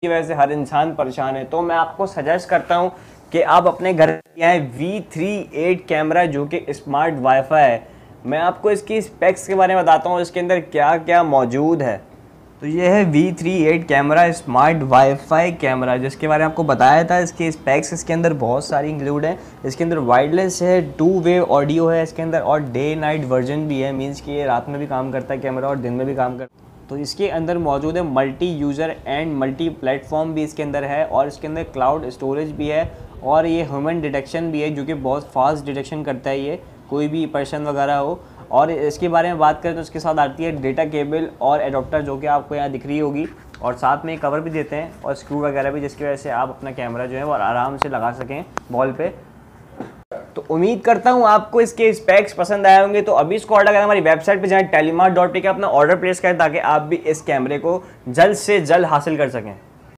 की वजह से हर इंसान परेशान है। तो मैं आपको सजेस्ट करता हूँ कि आप अपने घर ले आए V38 कैमरा, जो कि स्मार्ट वाईफाई है। मैं आपको इसकी स्पेक्स के बारे में बताता हूँ, इसके अंदर क्या क्या मौजूद है। तो ये है V38 camera, smart wifi camera, जिसके बारे में आपको बताया था। इसके स्पेक्स इसके अंदर बहुत सारी इंक्लूड हैं। इसके अंदर वायरलेस है, 2 वे ऑडियो है इसके अंदर, और डे नाइट वर्जन भी है। मीन्स कि ये रात में भी काम करता है कैमरा और दिन में भी काम करता है। तो इसके अंदर मौजूद है multi user and multi platform भी इसके अंदर है, और इसके अंदर क्लाउड स्टोरेज भी है, और ये ह्यूमन डिटेक्शन भी है, जो कि बहुत फास्ट डिटेक्शन करता है ये, कोई भी पर्सन वगैरह हो। और इसके बारे में बात करें तो इसके साथ आती है डेटा केबल और एडोप्टर, जो कि आपको यहाँ दिख रही होगी, और साथ में कवर भी देते हैं और स्क्रू वगैरह भी, जिसकी वजह से आप अपना कैमरा जो है वो आराम से लगा सकें वॉल पे। तो उम्मीद करता हूँ आपको इसके स्पेक्स पसंद आए होंगे। तो अभी इसको ऑर्डर करें, हमारी वेबसाइट पे जाएं, telemart.tk अपना ऑर्डर प्लेस करें, ताकि आप भी इस कैमरे को जल्द से जल्द हासिल कर सकें।